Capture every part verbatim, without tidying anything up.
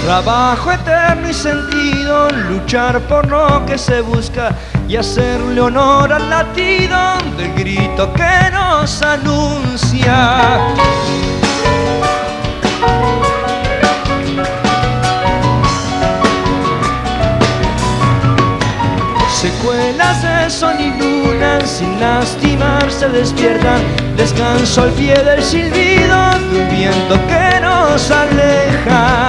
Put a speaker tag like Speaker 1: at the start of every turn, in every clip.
Speaker 1: Trabajo eterno y sentido, luchar por lo que se busca y hacerle honor al latido del grito que nos anuncia. Secuelas de sol y luna, sin lastimar se despiertan. Descanso al pie del silbido de un viento que nos aleja.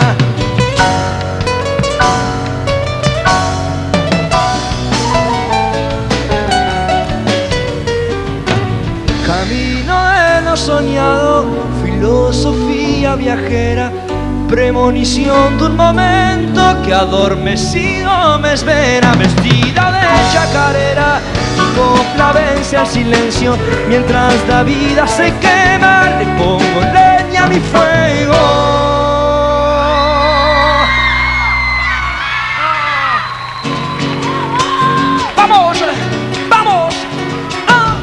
Speaker 1: Camino de lo soñado, filosofía viajera, premonición de un momento que adormecido me espera. Vestida de chacarera, mi copla vence al silencio, mientras la vida se quema, le pongo leña a mi fuego. ¡Vamos! ¡Vamos! ¡Ah!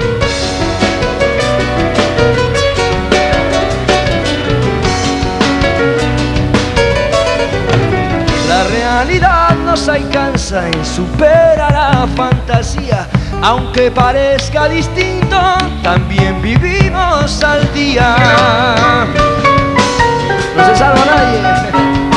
Speaker 1: La realidad nos alcanza y supera la fantasía. Aunque parezca distinto, también vivimos al día. No se salva nadie.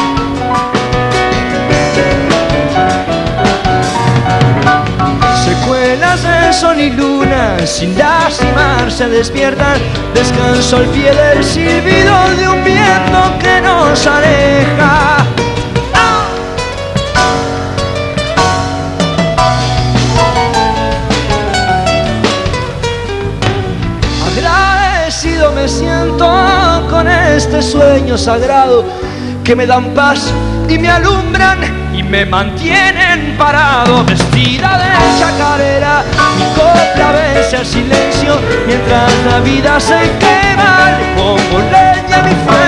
Speaker 1: Secuelas de sol y luna, sin lastimar se despiertan. Descanso al pie del silbido de un viento que nos aleja. Agradecido me siento con este sueño sagrado que me dan paz y me alumbran y me mantienen parado. Vestida de chacarera, mi copla vence al silencio, mientras la vida se quema, le pongo leña a mi fuego.